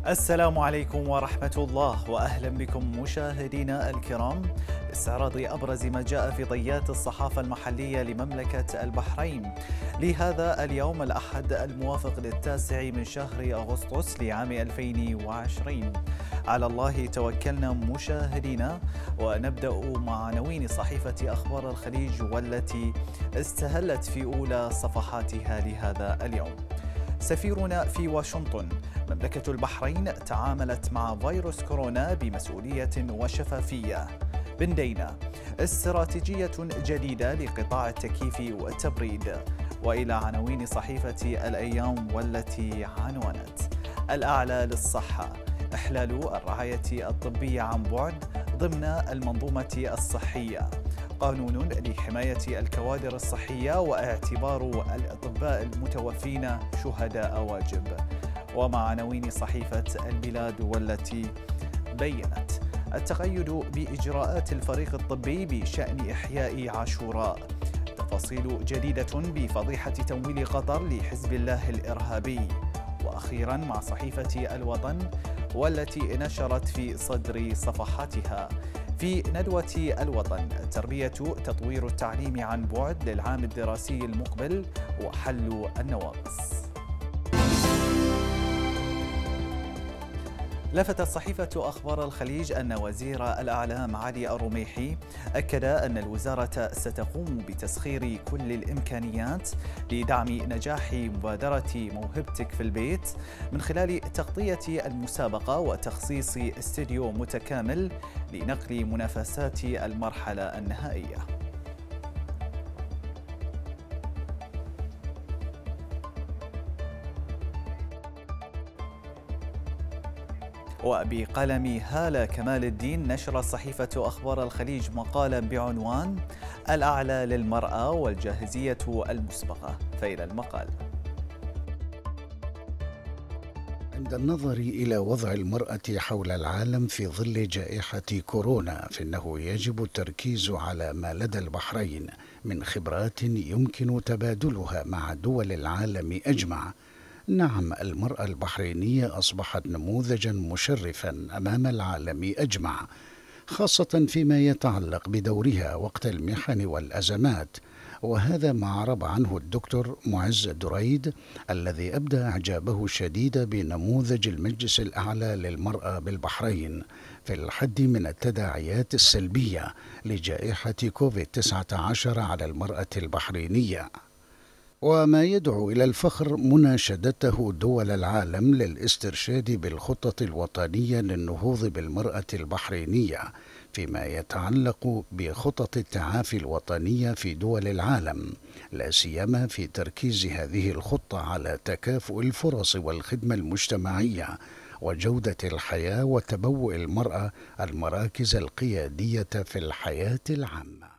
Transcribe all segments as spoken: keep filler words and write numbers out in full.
السلام عليكم ورحمة الله وأهلا بكم مشاهدينا الكرام لاستعراض أبرز ما جاء في طيات الصحافة المحلية لمملكة البحرين لهذا اليوم الأحد الموافق للتاسع من شهر أغسطس لعام ألفين وعشرين. على الله توكلنا مشاهدينا، ونبدأ مع عناوين صحيفة أخبار الخليج والتي استهلت في أولى صفحاتها لهذا اليوم. سفيرنا في واشنطن: مملكة البحرين تعاملت مع فيروس كورونا بمسؤولية وشفافية. بن دينا: استراتيجية جديدة لقطاع التكييف والتبريد. وإلى عناوين صحيفة الأيام والتي عنونت: الأعلى للصحة: إحلال الرعاية الطبية عن بعد ضمن المنظومة الصحية. قانون لحماية الكوادر الصحية واعتبار الأطباء المتوفين شهداء واجب. ومع عناوين صحيفة البلاد والتي بيّنت التقيد بإجراءات الفريق الطبي بشأن إحياء عاشوراء. تفاصيل جديدة بفضيحة تمويل قطر لحزب الله الإرهابي. وأخيرا مع صحيفة الوطن والتي نشرت في صدر صفحاتها: في ندوة الوطن التربية تطوير التعليم عن بعد للعام الدراسي المقبل وحل النواقص. لفتت صحيفة أخبار الخليج أن وزير الأعلام علي الرميحي أكد أن الوزارة ستقوم بتسخير كل الإمكانيات لدعم نجاح مبادرة موهبتك في البيت من خلال تغطية المسابقة وتخصيص استديو متكامل لنقل منافسات المرحلة النهائية. وبقلم هالة كمال الدين نشر صحيفة أخبار الخليج مقالا بعنوان الأعلى للمرأة والجاهزية المسبقة، فإلى المقال. عند النظر إلى وضع المرأة حول العالم في ظل جائحة كورونا، فإنه يجب التركيز على ما لدى البحرين من خبرات يمكن تبادلها مع دول العالم أجمع. نعم، المرأة البحرينية أصبحت نموذجا مشرفا أمام العالم أجمع، خاصة فيما يتعلق بدورها وقت المحن والأزمات، وهذا ما عرب عنه الدكتور معز دريد الذي أبدى إعجابه الشديد بنموذج المجلس الأعلى للمرأة بالبحرين في الحد من التداعيات السلبية لجائحة كوفيد تسعة عشر على المرأة البحرينية، وما يدعو إلى الفخر مناشدته دول العالم للاسترشاد بالخطة الوطنية للنهوض بالمرأة البحرينية فيما يتعلق بخطط التعافي الوطنية في دول العالم، لا سيما في تركيز هذه الخطة على تكافؤ الفرص والخدمة المجتمعية وجودة الحياة وتبوء المرأة المراكز القيادية في الحياة العامة.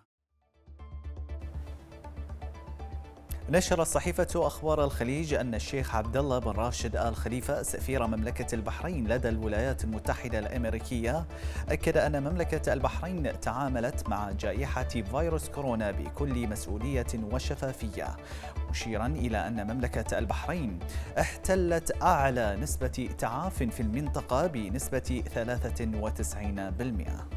نشرت صحيفة أخبار الخليج أن الشيخ عبد الله بن راشد آل خليفة سفير مملكة البحرين لدى الولايات المتحدة الأمريكية أكد أن مملكة البحرين تعاملت مع جائحة فيروس كورونا بكل مسؤولية وشفافية، مشيرا إلى أن مملكة البحرين احتلت أعلى نسبة تعاف في المنطقة بنسبة ثلاثة وتسعين بالمئة.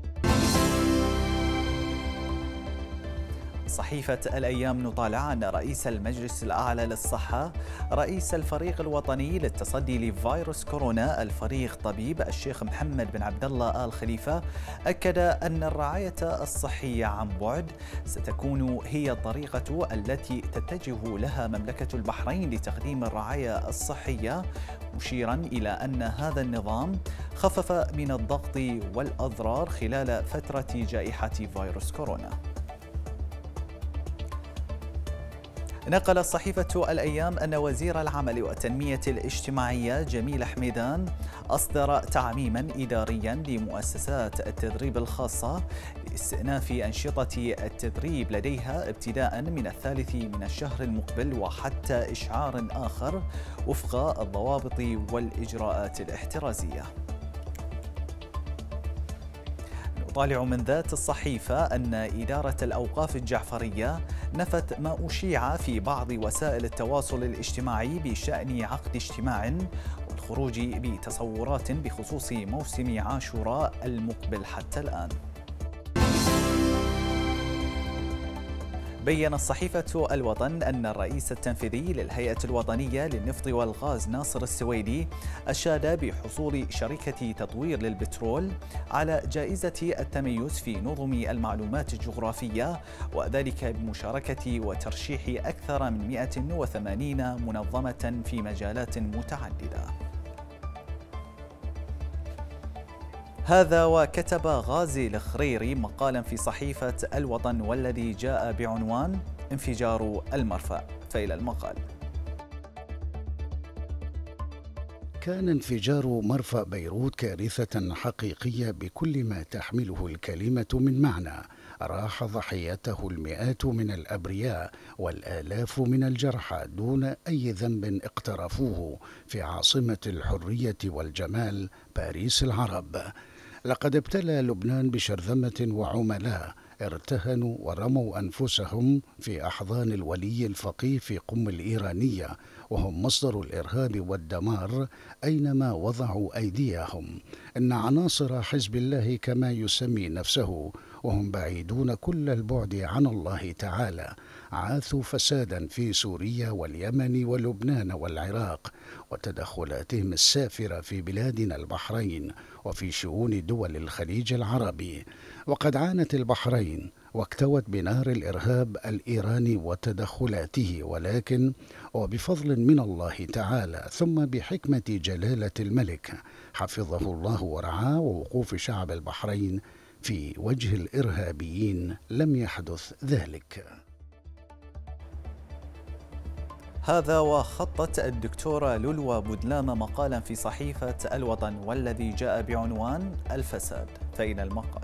صحيفة الأيام نطالع أن رئيس المجلس الأعلى للصحة رئيس الفريق الوطني للتصدي لفيروس كورونا الفريق طبيب الشيخ محمد بن عبد الله آل خليفة أكد أن الرعاية الصحية عن بعد ستكون هي الطريقة التي تتجه لها مملكة البحرين لتقديم الرعاية الصحية، مشيرا إلى أن هذا النظام خفف من الضغط والأضرار خلال فترة جائحة فيروس كورونا. نقلت صحيفة الأيام أن وزير العمل والتنمية الاجتماعية جميل حميدان أصدر تعميما إداريا لمؤسسات التدريب الخاصة لاستئناف أنشطة التدريب لديها ابتداء من الثالث من الشهر المقبل وحتى إشعار آخر وفق الضوابط والإجراءات الاحترازية. نطالع من ذات الصحيفة أن إدارة الأوقاف الجعفرية نفت ما أشيع في بعض وسائل التواصل الاجتماعي بشأن عقد اجتماع للخروج بتصورات بخصوص موسم عاشوراء المقبل حتى الآن. بيّن الصحيفة الوطن أن الرئيس التنفيذي للهيئة الوطنية للنفط والغاز ناصر السويدي أشاد بحصول شركة تطوير للبترول على جائزة التميز في نظم المعلومات الجغرافية، وذلك بمشاركة وترشيح أكثر من مئة وثمانين منظمة في مجالات متعددة. هذا وكتب غازي الخريري مقالا في صحيفة الوطن والذي جاء بعنوان انفجار المرفأ، فإلى المقال. كان انفجار مرفأ بيروت كارثة حقيقية بكل ما تحمله الكلمة من معنى، راح ضحيته المئات من الأبرياء والآلاف من الجرحى دون أي ذنب اقترفوه في عاصمة الحرية والجمال باريس العرب. لقد ابتلى لبنان بشرذمة وعملاء ارتهنوا ورموا أنفسهم في أحضان الولي الفقيه في قم الإيرانية، وهم مصدر الإرهاب والدمار أينما وضعوا أيديهم. إن عناصر حزب الله كما يسمي نفسه، وهم بعيدون كل البعد عن الله تعالى، عاثوا فسادا في سوريا واليمن ولبنان والعراق، وتدخلاتهم السافرة في بلادنا البحرين وفي شؤون دول الخليج العربي. وقد عانت البحرين واكتوت بنار الإرهاب الإيراني وتدخلاته، ولكن وبفضل من الله تعالى ثم بحكمة جلالة الملك حفظه الله ورعاه ووقوف شعب البحرين في وجه الإرهابيين لم يحدث ذلك. هذا وخطت الدكتورة لولوى بودلام مقالا في صحيفة الوطن والذي جاء بعنوان الفساد، فإلى المقال.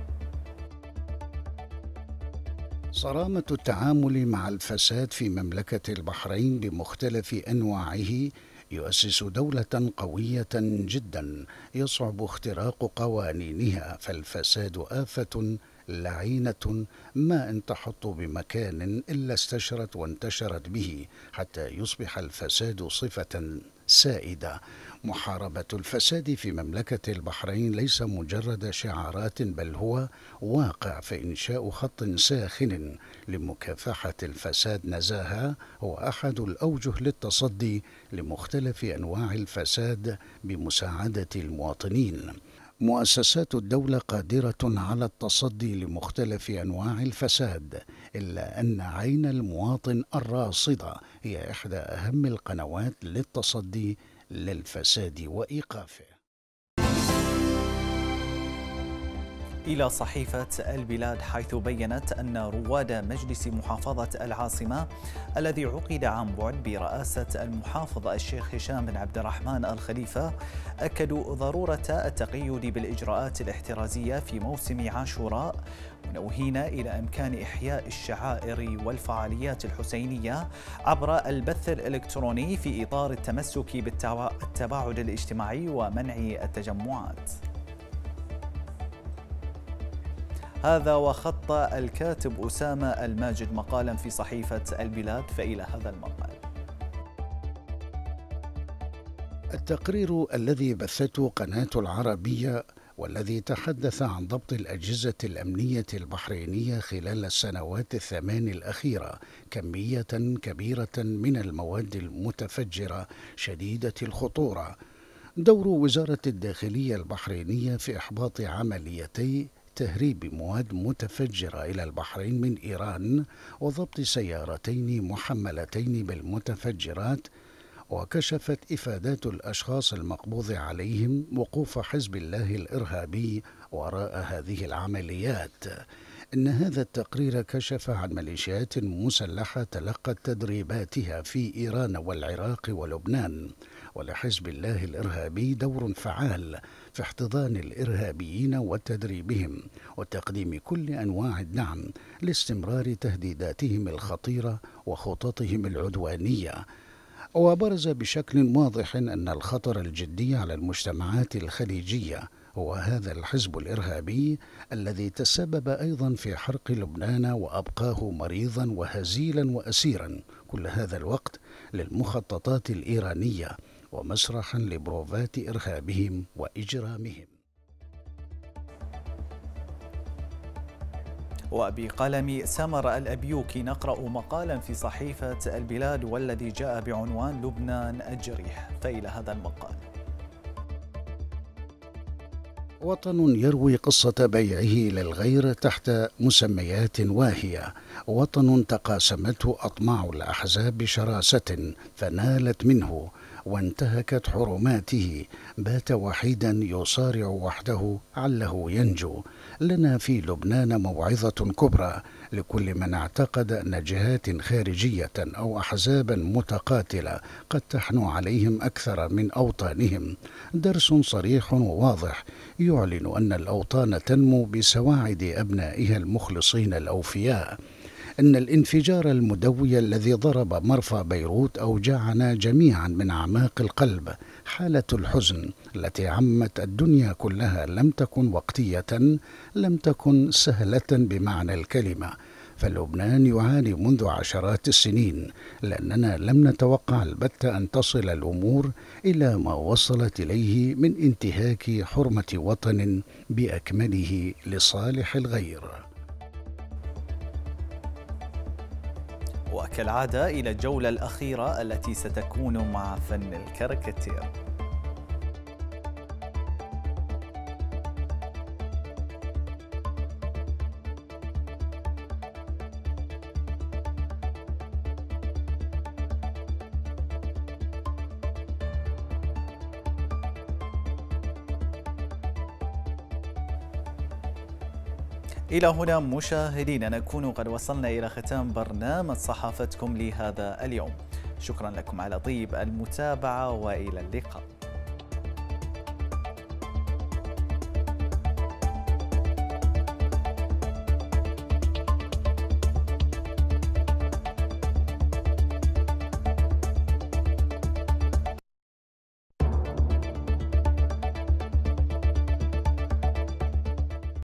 صرامة التعامل مع الفساد في مملكة البحرين بمختلف أنواعه يؤسس دولة قوية جدا يصعب اختراق قوانينها، فالفساد آفة لعينة ما إن تحط بمكان إلا استشرت وانتشرت به حتى يصبح الفساد صفة سائدة. محاربة الفساد في مملكة البحرين ليس مجرد شعارات، بل هو واقع، فإنشاء خط ساخن لمكافحة الفساد نزاهة هو أحد الأوجه للتصدي لمختلف أنواع الفساد بمساعدة المواطنين. مؤسسات الدولة قادرة على التصدي لمختلف أنواع الفساد، إلا أن عين المواطن الراصدة هي إحدى أهم القنوات للتصدي للفساد وإيقافه. إلى صحيفة البلاد، حيث بيّنت أن رواد مجلس محافظة العاصمة الذي عقد عن بعد برئاسة المحافظ الشيخ هشام بن عبد الرحمن الخليفة أكدوا ضرورة التقيد بالإجراءات الاحترازية في موسم عاشوراء، منوهين إلى إمكان إحياء الشعائر والفعاليات الحسينية عبر البث الإلكتروني في إطار التمسك بالتباعد الاجتماعي ومنع التجمعات. هذا وخط الكاتب أسامة الماجد مقالا في صحيفة البلاد، فإلى هذا المقال. التقرير الذي بثته قناة العربية والذي تحدث عن ضبط الأجهزة الأمنية البحرينية خلال السنوات الثمان الأخيرة كمية كبيرة من المواد المتفجرة شديدة الخطورة. دور وزارة الداخلية البحرينية في إحباط عمليتي تهريب مواد متفجرة إلى البحرين من إيران وضبط سيارتين محملتين بالمتفجرات، وكشفت إفادات الأشخاص المقبوض عليهم وقوف حزب الله الإرهابي وراء هذه العمليات. إن هذا التقرير كشف عن ميليشيات مسلحة تلقت تدريباتها في إيران والعراق ولبنان، ولحزب الله الإرهابي دور فعال في احتضان الإرهابيين وتدريبهم وتقديم كل أنواع الدعم لاستمرار تهديداتهم الخطيرة وخططهم العدوانية. وبرز بشكل واضح أن الخطر الجدي على المجتمعات الخليجية هو هذا الحزب الإرهابي الذي تسبب أيضا في حرق لبنان وأبقاه مريضا وهزيلا وأسيرا كل هذا الوقت للمخططات الإيرانية، ومسرحا لبروفات إرهابهم وإجرامهم. وبقلم سمر الأبيوكي نقرأ مقالا في صحيفة البلاد والذي جاء بعنوان لبنان الجريح، فإلى هذا المقال: وطن يروي قصة بيعه للغير تحت مسميات واهية، وطن تقاسمته أطماع الأحزاب بشراسة فنالت منه وانتهكت حرماته، بات وحيدا يصارع وحده عله ينجو. لنا في لبنان موعظة كبرى لكل من اعتقد أن جهات خارجية أو أحزابا متقاتلة قد تحنو عليهم أكثر من أوطانهم. درس صريح وواضح يعلن أن الأوطان تنمو بسواعد أبنائها المخلصين الأوفياء. إن الانفجار المدوي الذي ضرب مرفأ بيروت أوجعنا جميعا من أعماق القلب. حالة الحزن التي عمت الدنيا كلها لم تكن وقتية، لم تكن سهلة بمعنى الكلمة، فلبنان يعاني منذ عشرات السنين، لأننا لم نتوقع البتة أن تصل الأمور إلى ما وصلت إليه من انتهاك حرمة وطن بأكمله لصالح الغير. وكالعادة إلى الجولة الأخيرة التي ستكون مع فن الكاريكاتير. إلى هنا مشاهدينا نكون قد وصلنا إلى ختام برنامج صحافتكم لهذا اليوم. شكرا لكم على طيب المتابعة وإلى اللقاء.